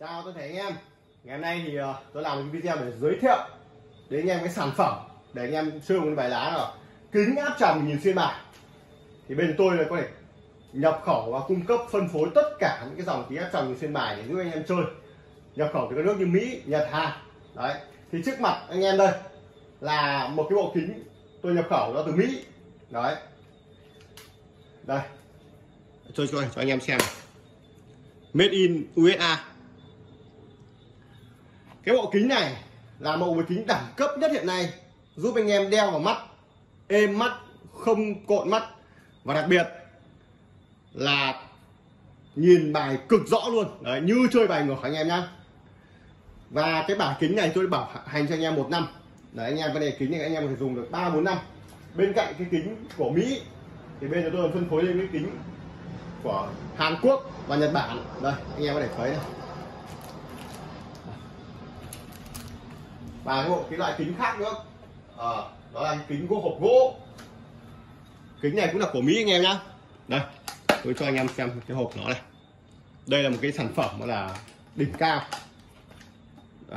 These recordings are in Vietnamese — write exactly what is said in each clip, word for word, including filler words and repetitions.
Chào toàn thể anh em. Ngày hôm nay thì uh, tôi làm một video để giới thiệu đến anh em cái sản phẩm để anh em chơi một bài lá là kính áp tròng nhìn xuyên bài. Thì bên tôi là có thể nhập khẩu và cung cấp phân phối tất cả những cái dòng kính áp tròng nhìn xuyên bài để giúp anh em chơi. Nhập khẩu từ các nước như Mỹ, Nhật, Hàn. Đấy. Thì trước mặt anh em đây là một cái bộ kính tôi nhập khẩu nó từ Mỹ. Đấy. Đây. Cho cho, cho anh em xem. Made in u ét a. Cái bộ kính này là một bộ kính đẳng cấp nhất hiện nay, giúp anh em đeo vào mắt êm mắt, không cộn mắt, và đặc biệt là nhìn bài cực rõ luôn. Đấy, như chơi bài ngược anh em nhá. Và cái bảng kính này tôi bảo hành cho anh em một năm. Đấy, anh em cái này kính này anh em có thể dùng được ba bốn năm. Bên cạnh cái kính của Mỹ thì bên chúng tôi phân phối lên cái kính của Hàn Quốc và Nhật Bản. Đây, anh em có thể thấy này. Và cái bộ cái loại kính khác nữa, à, đó là kính gỗ hộp gỗ. Kính này cũng là của Mỹ anh em nhá. Đây, tôi cho anh em xem cái hộp nó này. Đây là một cái sản phẩm là đỉnh cao. Đây.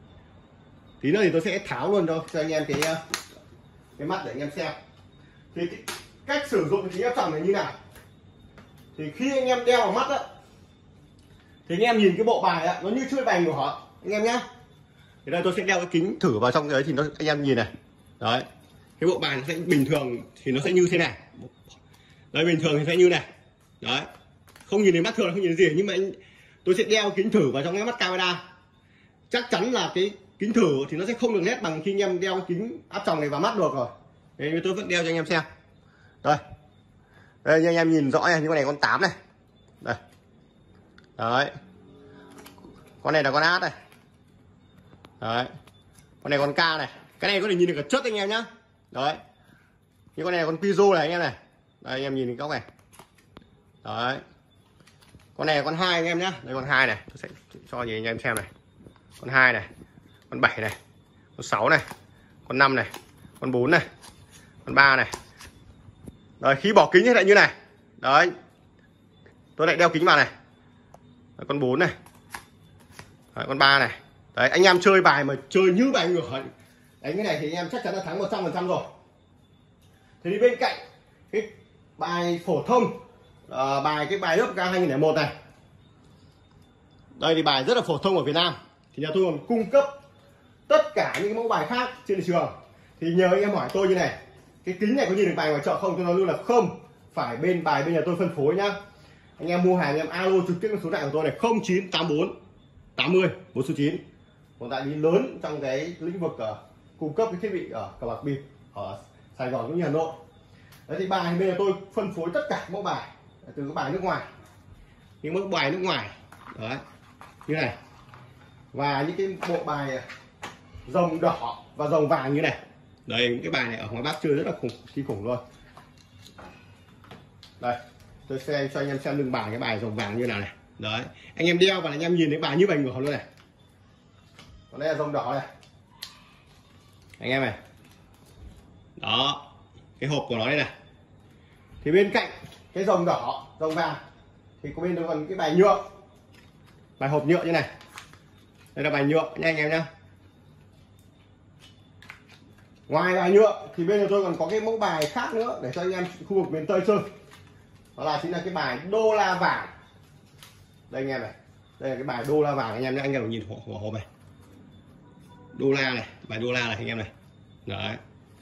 Tí nữa thì tôi sẽ tháo luôn cho cho anh em cái cái mắt để anh em xem. Thì cái cách sử dụng cái kính áp tròng này như nào? Thì khi anh em đeo vào mắt á, thì anh em nhìn cái bộ bài á, nó như chơi bài của họ anh em nhá. Thì đây tôi sẽ đeo cái kính thử vào trong đấy thì nó anh em nhìn này. Đấy. Cái bộ bài nó sẽ bình thường thì nó sẽ như thế này. Đấy, bình thường thì sẽ như này. Đấy. Không nhìn thấy mắt thường không nhìn thấy gì, nhưng mà anh, tôi sẽ đeo kính thử vào trong cái mắt camera. Chắc chắn là cái kính thử thì nó sẽ không được nét bằng khi anh em đeo cái kính áp tròng này vào mắt được rồi. Đấy, tôi vẫn đeo cho anh em xem. Đây. Đây như anh em nhìn rõ này, như con này con tám này. Đây. Đấy. Con này là con át này. Đấy. Con này con K này. Cái này có thể nhìn được cả chất anh em nhá. Đấy. Như con này là con Pizo này anh em này. Đây anh em nhìn cái góc này. Đấy. Con này là con hai anh em nhá. Đây con hai này, tôi sẽ cho nhìn anh em xem này. Con hai này, con bảy này, con sáu này, con năm này, con bốn này, con ba này. Đấy, khi bỏ kính thì lại như này. Đấy. Tôi lại đeo kính vào này. Đấy, con bốn này. Đấy, con ba này. Đấy, anh em chơi bài mà chơi như bài ngược đánh cái này thì anh em chắc chắn là thắng một trăm phần trăm rồi. Thì đi bên cạnh cái bài phổ thông, uh, bài cái bài lớp K hai nghìn lẻ một này. Đây thì bài rất là phổ thông ở Việt Nam. Thì nhà tôi còn cung cấp tất cả những cái mẫu bài khác trên thị trường. Thì nhờ anh em hỏi tôi như này, cái kính này có nhìn được bài ngoài chợ không? Tôi nói luôn là không, phải bên bài bên nhà tôi phân phối nhá. Anh em mua hàng anh em alo trực tiếp số điện thoại của tôi này không chín tám bốn tám mươi bốn số chín. Một đại lý lớn trong cái lĩnh vực uh, cung cấp cái thiết bị ở cờ bạc bịp ở Sài Gòn cũng như Hà Nội. Đấy thì bài bên nhà tôi phân phối tất cả mẫu bài từ các bài nước ngoài, những mẫu bài nước ngoài đấy như này, và những cái bộ bài rồng đỏ và rồng vàng như này. Đây những cái bài này ở ngoài Bắc chơi rất là khủng kinh khủng luôn. Đây tôi sẽ cho anh em xem lưng bài cái bài rồng vàng như nào này. Đấy anh em đeo và anh em nhìn thấy bài như bài ngửa luôn này. Còn đây là rồng đỏ này anh em này. Đó cái hộp của nó đây này. Thì bên cạnh cái rồng đỏ rồng vàng thì có bên đó còn cái bài nhựa, bài hộp nhựa như này. Đây là bài nhựa nha anh em nhá. Ngoài bài nhựa thì bên của tôi còn có cái mẫu bài khác nữa để cho anh em khu vực miền Tây chơi. Đó là chính là cái bài đô la vàng. Đây anh em này, đây là cái bài đô la vàng anh em nhé. Anh em nhìn hộp hộp này, đô la này, bài đô la này anh em này. Đấy.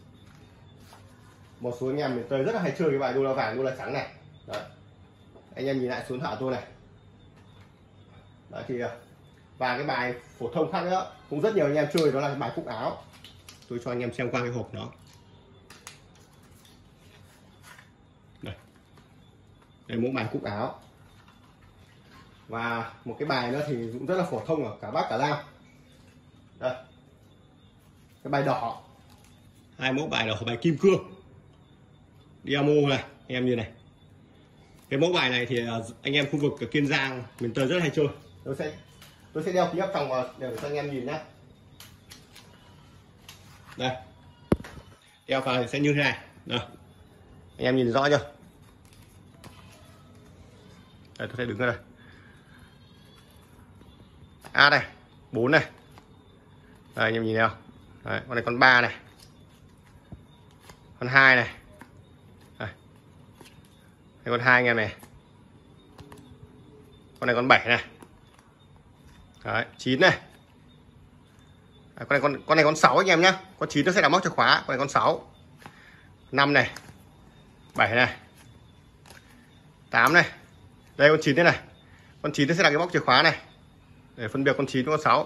Một số anh em miền Tây rất là hay chơi cái bài đô la vàng, đô la trắng này. Đấy. Anh em nhìn lại số điện thoại tôi này. Đấy thì và cái bài phổ thông khác nữa cũng rất nhiều anh em chơi, đó là cái bài cúc áo. Tôi cho anh em xem qua cái hộp nó. Đây. Đây mẫu bài cúc áo. Và một cái bài nữa thì cũng rất là phổ thông ở cả Bắc cả Nam. Đây. Cái bài đỏ. Hai mẫu bài đỏ, bài kim cương. Diamo này, anh em như này. Cái mẫu bài này thì anh em khu vực ở Kiên Giang, miền Tây rất hay chơi. Tôi sẽ tôi sẽ đeo kính áp tròng vào để cho anh em nhìn nhé. Đây. Đeo vào thì sẽ như thế này. Đây. Anh em nhìn rõ chưa? Đây tôi sẽ đứng ở đây. A này, bốn này. Đây anh em nhìn thấy không? Đấy, con này con ba này. Con hai này. Đây. Đây con hai anh em này. Con này con bảy này. Đấy, chín này. À, con này con con này con sáu anh em nhá. Con chín nó sẽ là móc chìa khóa, con này con sáu. năm này. bảy này. tám này. Đây con chín thế này. Con chín nó sẽ là cái móc chìa khóa này. Để phân biệt con chín với con sáu.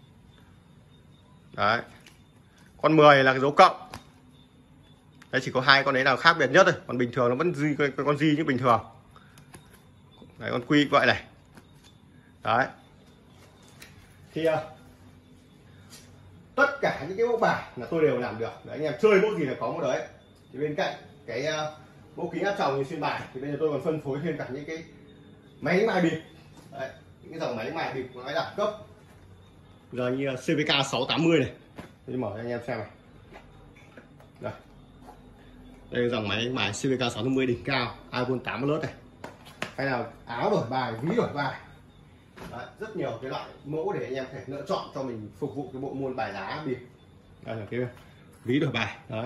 Đấy. Con mười là cái dấu cộng. Đấy, chỉ có hai con đấy là khác biệt nhất thôi, còn bình thường nó vẫn di con, con di như bình thường. Đấy, con quy vậy này. Đấy. Thì uh, tất cả những cái mẫu bài là tôi đều làm được. Đấy, anh em chơi mẫu gì là có một đấy. Thì bên cạnh cái uh, mẫu kính áp tròng như xuyên bài thì bây giờ tôi còn phân phối thêm cả những cái máy đánh bài bịp. Đấy, những cái dòng máy đánh bài bịp của nó đẳng cấp. Giờ như xê vê ca sáu tám mươi này. Tôi mở cho anh em xem này. Đây. Đây là dòng máy đánh bài xê vê ca sáu tám mươi đỉnh cao, iPhone tám Plus này. Hay là áo đổi bài, ví đổi bài. Đấy, rất nhiều cái loại mẫu để anh em thể lựa chọn cho mình phục vụ cái bộ môn bài lá bịp. Đây là cái ví đổi bài. Đấy.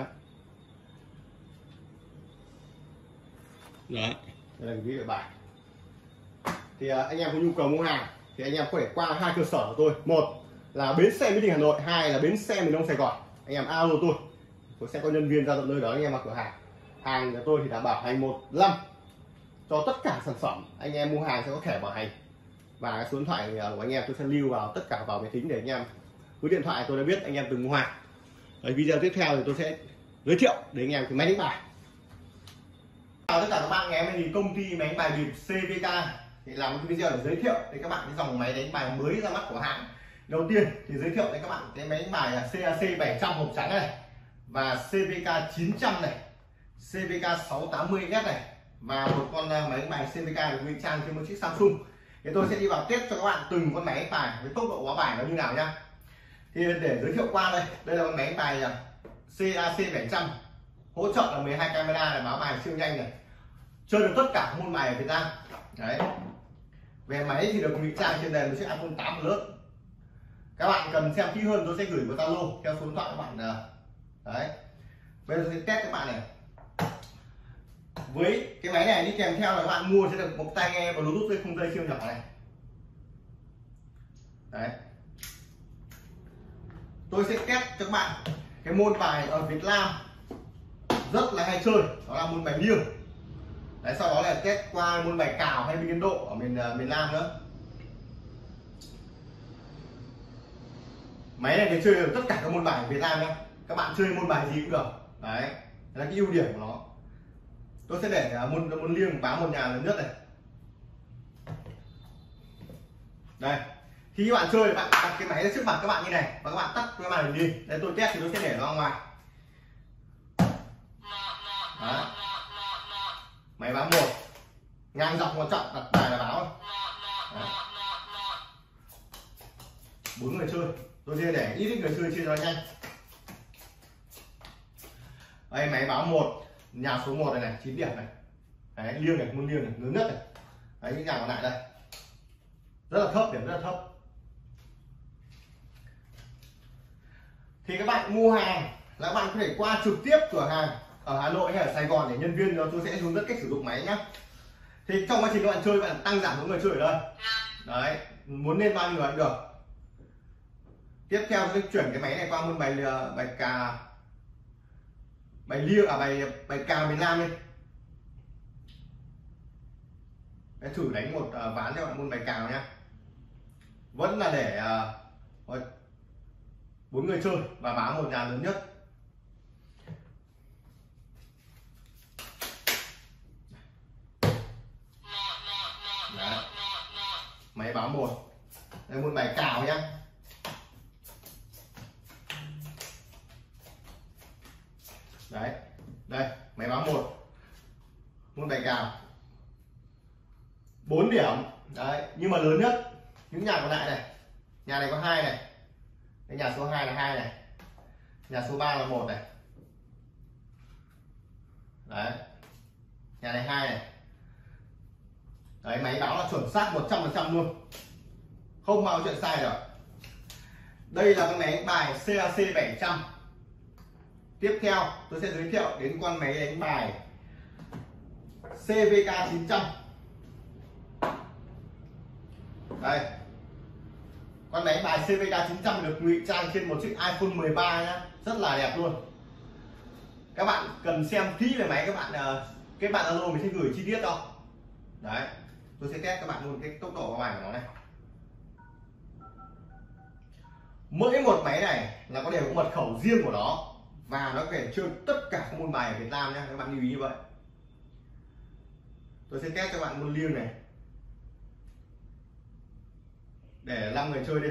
Đấy, đây là cái ví đổi bài. Thì uh, anh em có nhu cầu mua hàng thì anh em có thể qua hai cơ sở của tôi. Một là bến xe Mỹ Đình Hà Nội, hai là bến xe miền Đông Sài Gòn. Anh em alo tôi, tôi sẽ có nhân viên ra tận nơi đó anh em vào cửa hàng. Hàng của tôi thì đảm bảo hành một năm cho tất cả sản phẩm. Anh em mua hàng sẽ có thẻ bảo hành và cái số điện thoại của anh em tôi sẽ lưu vào tất cả vào máy tính để anh em cứ điện thoại tôi đã biết anh em từng mua hàng. Ở video tiếp theo thì tôi sẽ giới thiệu đến anh em cái máy đánh bài. Chào tất cả các bạn, ngày hôm nay thì công ty máy đánh bài bịp xê vê ca thì làm một video để giới thiệu đến các bạn cái dòng máy đánh bài mới ra mắt của hãng. Đầu tiên thì giới thiệu đến các bạn cái máy đánh bài là xê a xê bảy trăm hộp trắng này và xê vê ca chín trăm này, xê vê ca sáu tám mươi ét này và một con máy đánh bài xê vê ca được ngụy trang trên một chiếc Samsung. Thì tôi sẽ đi vào test cho các bạn từng con máy đánh bài với tốc độ hóa bài nó như nào nhá. Thì để giới thiệu qua đây, đây là con máy đánh bài xê a xê bảy trăm, hỗ trợ là mười hai camera để báo bài siêu nhanh này, chơi được tất cả môn bài ở Việt Nam. Đấy. Về máy thì được ngụy trang trên nền một chiếc iPhone tám Plus. Các bạn cần xem kỹ hơn tôi sẽ gửi vào Zalo theo số điện thoại các bạn. Đấy. Bây giờ tôi sẽ test các bạn này. Với cái máy này đi kèm theo là các bạn mua sẽ được một tai nghe Bluetooth với không dây siêu nhỏ này. Đấy. Tôi sẽ test cho các bạn cái môn bài ở Việt Nam rất là hay chơi, đó là môn bài liêng. Đấy, sau đó là test qua môn bài cào hay biên độ ở miền uh, miền Nam nữa. Máy này thì chơi được tất cả các môn bài ở Việt Nam nhé. Các bạn chơi môn bài gì cũng được. Đấy, đấy là cái ưu điểm của nó. Tôi sẽ để uh, môn môn liêng báo một nhà lớn nhất này. Đây, khi các bạn chơi bạn đặt cái máy ra trước mặt các bạn như này và các bạn tắt cái màn hình đi. Đấy, tôi test thì tôi sẽ để nó ra ngoài. Đấy. Máy báo một, ngang dọc quan trọng, đặt bài là báo. Bốn người chơi, tôi sẽ để ít người chơi chơi nó nhanh. Đây, máy báo một, nhà số một này này, chín điểm này. Đấy, liêng này, môn liêng này, lớn nhất này. Đấy, những nhà còn lại đây. Rất là thấp, điểm rất là thấp. Thì các bạn mua hàng là các bạn có thể qua trực tiếp cửa hàng ở Hà Nội hay ở Sài Gòn để nhân viên tôi sẽ hướng dẫn cách sử dụng máy nhá. Thì trong quá trình các bạn chơi, các bạn tăng giảm số người chơi ở đây. Đấy, muốn lên bao nhiêu người cũng được. Tiếp theo tôi chuyển cái máy này qua môn bài bài cà, bài liêng à bài bài cà miền Nam đi. Để thử đánh một uh, ván cho bạn môn bài cào nhá. Vẫn là để uh, bốn người chơi và báo một nhà lớn nhất. Đấy. Máy báo một. Đây môn bài cào nhá. Đấy. Đây, máy báo một. Môn bài cào. bốn điểm. Đấy, nhưng mà lớn nhất. Những nhà còn lại này. Nhà này có hai này. Cái nhà số hai là hai này. Nhà số ba là một này. Đấy. Nhà này hai này. Đấy, máy báo là chuẩn xác một trăm phần trăm luôn. không bao chuyện sai rồi. Đây là con máy đánh bài xê a xê bảy trăm. Tiếp theo tôi sẽ giới thiệu đến con máy đánh bài xê vê ca chín trăm. Đây, con máy bài xê vê ca chín trăm được ngụy trang trên một chiếc iPhone mười ba nhá, rất là đẹp luôn. Các bạn cần xem kỹ về máy, các bạn cái bạn Zalo mình sẽ gửi chi tiết đâu. Đấy, tôi sẽ test các bạn luôn cái tốc độ của bài của nó này. Mỗi một máy này là có đều có mật khẩu riêng của nó và nó có thể chơi tất cả các môn bài ở Việt Nam nhé, các bạn lưu ý như vậy. Tôi sẽ test cho bạn môn liêng này để năm người chơi đi.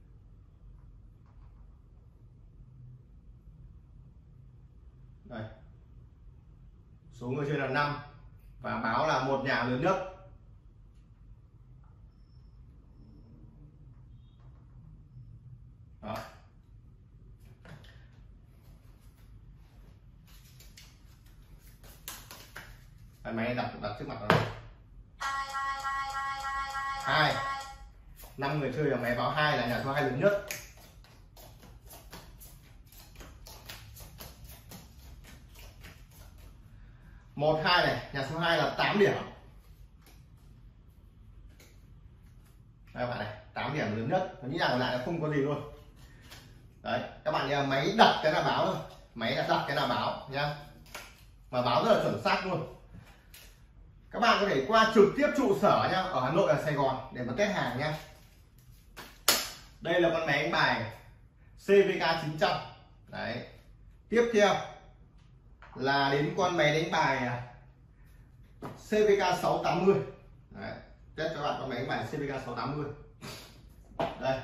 Đây, số người chơi là năm và báo là một nhà lớn nhất. Đó. Đây, máy đặt đặt trước mặt nó. Hai, năm người chơi là máy báo hai là nhà số hai lớn nhất. Một hai này, nhà số hai là tám điểm. Đây các bạn này, tám điểm lớn nhất. Những nhà còn lại là không có gì luôn. Đấy, các bạn máy đặt cái là báo thôi, máy đã đặt cái là báo nhá, mà báo rất là chuẩn xác luôn. Các bạn có thể qua trực tiếp trụ sở nhá, ở Hà Nội và Sài Gòn để mà test hàng nhá. Đây là con máy đánh bài xê vê ca chín trăm. Đấy, tiếp theo là đến con máy đánh bài xê vê ca sáu tám mươi. Đấy, test cho các bạn con máy đánh bài xê vê ca sáu tám mươi. Đây,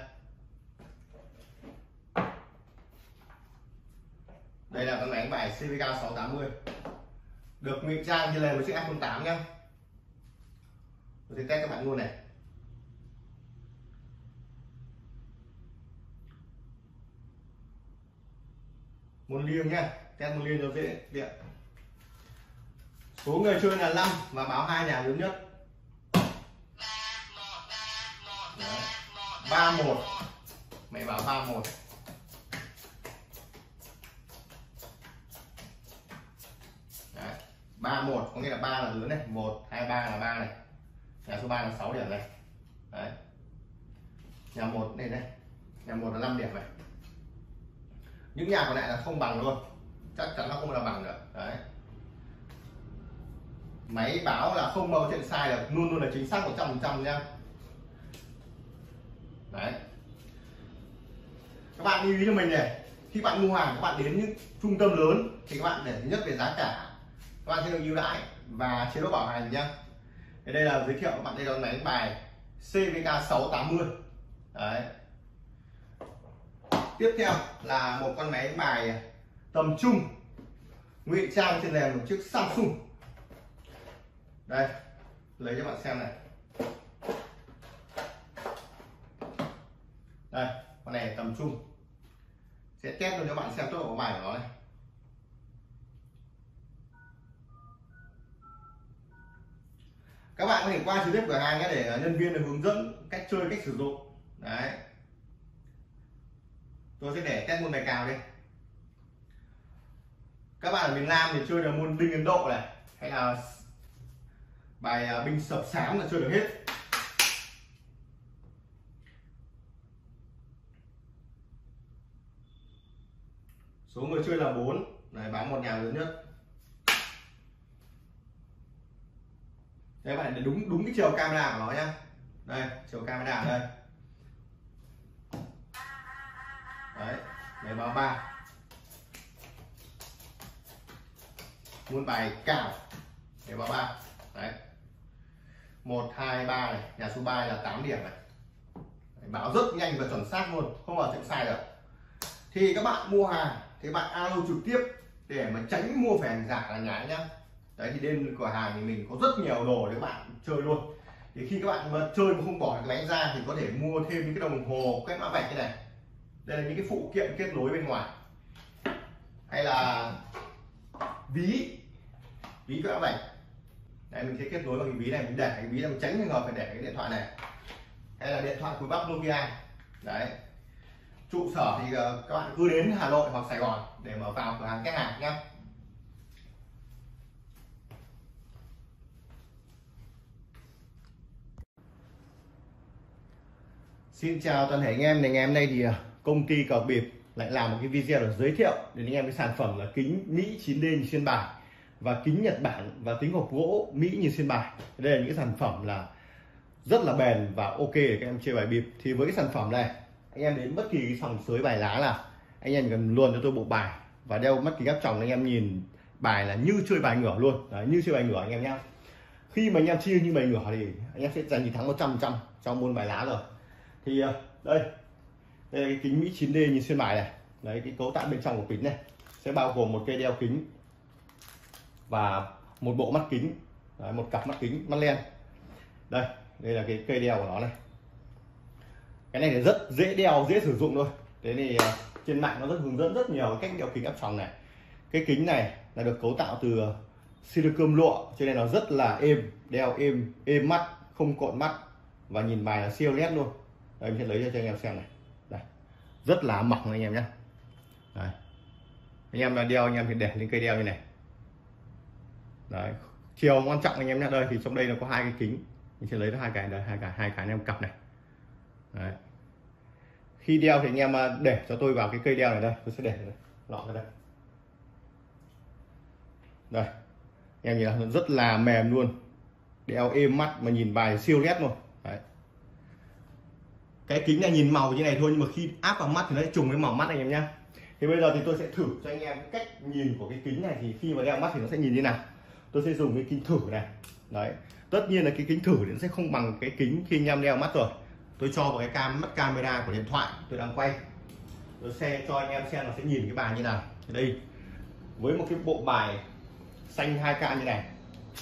đây là con máy đánh bài xê vê ca sáu tám mươi được ngụy trang như là một chiếc iPhone tám nhá. Tôi sẽ test các bạn luôn này. Môn liêng nhá, test môn liêng cho dễ tiện. Số người chơi là năm và báo hai nhà lớn nhất. ba một. Mày báo ba một. ba một có nghĩa là ba là lớn này, một hai ba là ba này. Nhà số ba là sáu điểm này. Đấy. Nhà một đây này. Nhà một là năm điểm này. Những nhà còn lại là không bằng luôn. Chắc chắn nó không là bằng được. Đấy. Máy báo là không bao chuyện sai được, luôn luôn là chính xác một trăm phần trăm nhá. Đấy. Các bạn lưu ý cho mình này, khi bạn mua hàng các bạn đến những trung tâm lớn thì các bạn để thứ nhất về giá cả, các bạn sẽ được ưu đãi và chế độ bảo hành nhá. Đây là giới thiệu các bạn, đây là máy đánh bài xê vê ca sáu tám mươi. Đấy. Tiếp theo là một con máy đánh bài tầm trung ngụy trang trên nền một chiếc Samsung. Đây, lấy cho bạn xem này. Đây, con này tầm trung. Sẽ test luôn cho bạn xem tốc độ của bài của nó này. Các bạn có thể qua trực tiếp cửa hàng để nhân viên được hướng dẫn cách chơi, cách sử dụng. Đấy. Tôi sẽ để test môn bài cào đi. Các bạn ở miền Nam thì chơi được môn binh Ấn Độ này, hay là bài binh sập sám là chơi được hết. Số người chơi là bốn. Này, báo một nhà lớn nhất. Đây các bạn để đúng đúng cái chiều camera của nó nhá. Đây, chiều camera ở đây. Đấy, máy báo ba. Muôn bài cào. Máy báo ba. Đấy. một hai ba này, nhà số ba là tám điểm này. Đấy, báo rất nhanh và chuẩn xác luôn, không bao chuyện sai được. Thì các bạn mua hàng thì bạn alo trực tiếp để mà tránh mua phải hàng giả là nhái nhá. Đấy, thì đến cửa hàng thì mình có rất nhiều đồ để các bạn chơi luôn. Thì khi các bạn mà chơi mà không bỏ cái máy ra thì có thể mua thêm những cái đồng hồ quét mã vạch cái này. Đây là những cái phụ kiện kết nối bên ngoài, hay là ví ví quét mã vạch. Đấy, mình sẽ kết nối bằng cái ví này, mình để cái ví này, mình tránh trường hợp phải để cái điện thoại này, hay là điện thoại cùi bắp Nokia. Đấy, trụ sở thì các bạn cứ đến Hà Nội hoặc Sài Gòn để mở vào cửa hàng Kết Hàng nhé. Xin chào toàn thể anh em. Ngày hôm nay thì công ty Cờ Bịp lại làm một cái video để giới thiệu đến anh em cái sản phẩm là kính Mỹ chín D nhìn xuyên bài và kính Nhật Bản và kính hộp gỗ Mỹ nhìn xuyên bài. Đây là những cái sản phẩm là rất là bền và ok để các em chơi bài bịp. Thì với cái sản phẩm này, anh em đến bất kỳ cái sòng sới bài lá là anh em cần luôn cho tôi bộ bài và đeo mắt kính áp tròng, anh em nhìn bài là như chơi bài ngửa luôn. Đấy, như chơi bài ngửa anh em nhá. Khi mà anh em chia như bài ngửa thì anh em sẽ giành chiến thắng một trăm phần trăm trong môn bài lá rồi. Thì đây đây là cái kính Mỹ chín D nhìn xuyên bài này. Đấy, cái cấu tạo bên trong của kính này sẽ bao gồm một cây đeo kính và một bộ mắt kính. Đấy, một cặp mắt kính mắt len. Đây đây là cái cây đeo của nó này. Cái này thì rất dễ đeo, dễ sử dụng thôi. Thế thì trên mạng nó rất hướng dẫn rất nhiều cách đeo kính áp tròng này. Cái kính này là được cấu tạo từ silicon lụa, cho nên nó rất là êm, đeo êm êm mắt, không cộn mắt và nhìn bài là siêu nét luôn. Đây, mình sẽ lấy cho anh em xem này. Đây, rất là mỏng anh em nhé. Đây, anh em là đeo, anh em thì để lên cây đeo như này. Đấy, chiều quan trọng anh em nhé. Đây thì trong đây nó có hai cái kính, mình sẽ lấy ra hai cái đây, hai cái hai cái anh em cặp này. Đấy, khi đeo thì anh em để cho tôi vào cái cây đeo này đây, tôi sẽ để lọ ra đây. Đây, anh em nhìn là rất là mềm luôn, đeo êm mắt mà nhìn bài siêu nét luôn. Đấy, cái kính này nhìn màu như này thôi nhưng mà khi áp vào mắt thì nó sẽ trùng với màu mắt anh em nhé. Thì bây giờ thì tôi sẽ thử cho anh em cách nhìn của cái kính này, thì khi mà đeo mắt thì nó sẽ nhìn như nào. Tôi sẽ dùng cái kính thử này. Đấy, tất nhiên là cái kính thử thì nó sẽ không bằng cái kính khi anh em đeo mắt rồi. Tôi cho vào cái cam mắt camera của điện thoại tôi đang quay, tôi sẽ cho anh em xem nó sẽ nhìn cái bài như nào. Thì đây, với một cái bộ bài xanh hai k như này.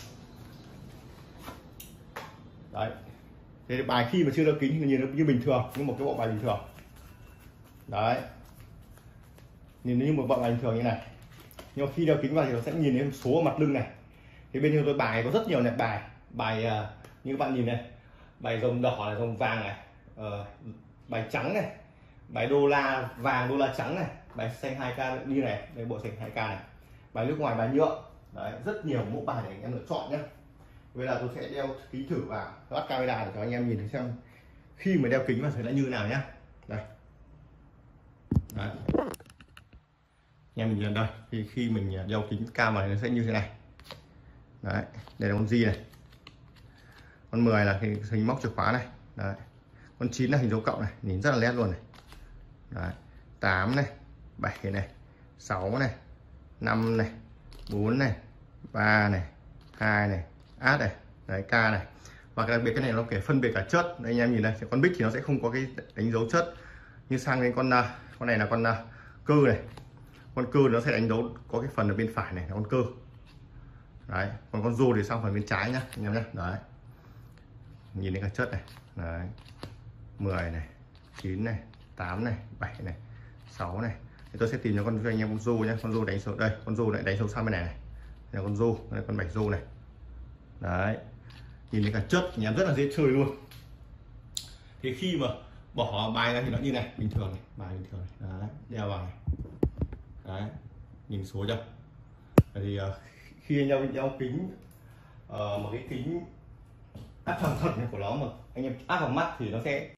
Đấy, thế bài khi mà chưa đeo kính thì nhìn nó như bình thường, như một cái bộ bài bình thường. Đấy, nhìn nó như một bộ bài bình thường như này. Nhưng mà khi đeo kính vào thì nó sẽ nhìn thấy số ở mặt lưng này. Thì bên trong tôi bài có rất nhiều loại bài, bài uh, như các bạn nhìn này, bài rồng đỏ này, rồng vàng này, uh, bài trắng này, bài đô la vàng, đô la trắng này, bài xanh hai k như này, đây bộ xanh hai k này, bài nước ngoài, bài nhựa. Đấy, rất nhiều mẫu bài để anh em lựa chọn nhé. Bây giờ tôi sẽ đeo kính thử vào, bắt camera để cho anh em nhìn thấy xem khi mà đeo kính vào thì đã như nào nhá. Đây. Đấy, anh em mình nhìn đây, thì khi mình đeo kính cam vào thì nó sẽ như thế này. Đấy, đây là con Di này, con mười là hình, hình móc chìa khóa này. Đấy, con chín là hình dấu cộng này, nhìn rất là nét luôn này. Đấy, tám này, bảy này, sáu này, năm này, bốn này, ba này, hai này, át này, đấy, k này. Và đặc biệt cái này nó kể phân biệt cả chớt. Đây anh em nhìn đây, con bích thì nó sẽ không có cái đánh dấu chớt như sang cái con con này là con cơ này. Con cơ nó sẽ đánh dấu có cái phần ở bên phải này là con cơ. Đấy, còn con rô thì sang phần bên trái nhá anh em nhé. Đấy, nhìn thấy cả chất này. Đấy, mười này, chín này, tám này, bảy này, sáu này. Thì tôi sẽ tìm cho con cho anh em con rô nhé. Con rô đánh số đây, con rô lại đánh số sang bên này này. Đây là con rô, đây là con bảy rô này. Đấy, nhìn thấy cả chất anh em rất là dễ chơi luôn. Thì khi mà bỏ bài ra thì nó như này, bình thường này, bài bình thường này. Đấy, đeo vào này. Đấy, nhìn số chưa. Thì uh, khi anh em đeo kính uh, một cái kính áp tròng thật của nó mà anh em áp vào mắt thì nó sẽ